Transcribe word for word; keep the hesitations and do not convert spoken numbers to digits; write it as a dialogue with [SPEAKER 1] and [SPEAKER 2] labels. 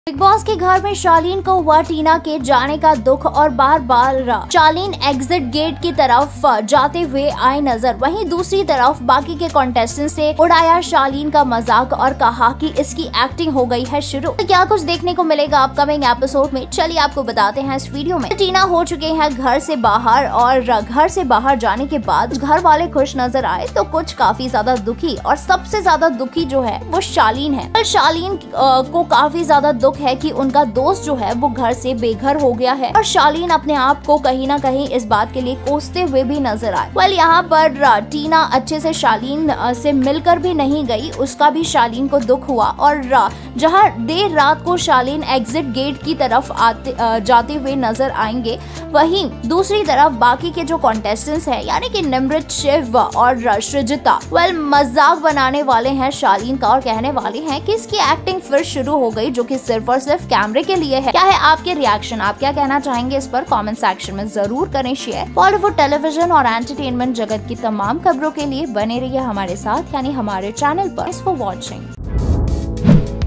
[SPEAKER 1] Big boss के घर में शालीन को हुआ टीना के जाने का दुख और बार बार शालीन एग्जिट गेट की तरफ जाते हुए आए नजर। वहीं दूसरी तरफ बाकी के कॉन्टेस्टेंट से उड़ाया शालीन का मजाक और कहा कि इसकी एक्टिंग हो गई है शुरू। तो क्या कुछ देखने को मिलेगा अपकमिंग एपिसोड में, चलिए आपको बताते हैं इस वीडियो में। टीना हो चुके हैं घर से बाहर और घर से बाहर जाने के बाद घर वाले खुश नजर आए तो कुछ काफी ज्यादा दुखी, और सबसे ज्यादा दुखी जो है वो शालीन है। शालीन को काफी ज्यादा दुख है कि उनका दोस्त जो है वो घर से बेघर हो गया है, और शालीन अपने आप को कहीं ना कहीं इस बात के लिए कोसते हुए भी नजर आए। वेल यहाँ पर टीना अच्छे से शालीन से मिलकर भी नहीं गई, उसका भी शालीन को दुख हुआ। और जहाँ देर रात को शालीन एग्जिट गेट की तरफ आते जाते हुए नजर आएंगे, वहीं दूसरी तरफ बाकी के जो कॉन्टेस्टेंट्स हैं यानी कि निमृत, शिव और सृजिता वेल मजाक बनाने वाले हैं शालीन का और कहने वाले हैं कि इसकी एक्टिंग फिर शुरू हो गई, जो कि सिर्फ और सिर्फ कैमरे के लिए है। क्या है आपके रिएक्शन, आप क्या कहना चाहेंगे इस पर कमेंट सेक्शन में जरूर करें शेयर। बॉलीवुड, टेलीविजन और एंटरटेनमेंट जगत की तमाम खबरों के लिए बने रहिए हमारे साथ यानी हमारे चैनल पर। Thanks for watching.